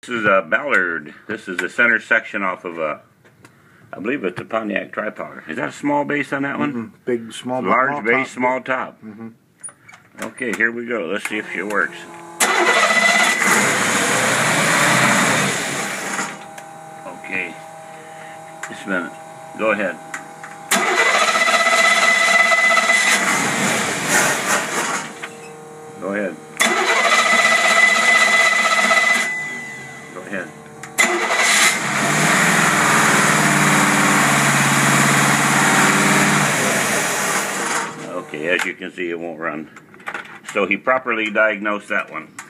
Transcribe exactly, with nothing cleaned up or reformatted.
This is a Ballard. This is the center section off of a, I believe it's a Pontiac tripod. Is that a small base on that one? Mm-hmm. Big, small, large small base, top. small top. Mm-hmm. Okay, here we go. Let's see if it works. Okay, just a minute. Go ahead. Go ahead. Go ahead. Okay, as you can see, it won't run. So he properly diagnosed that one.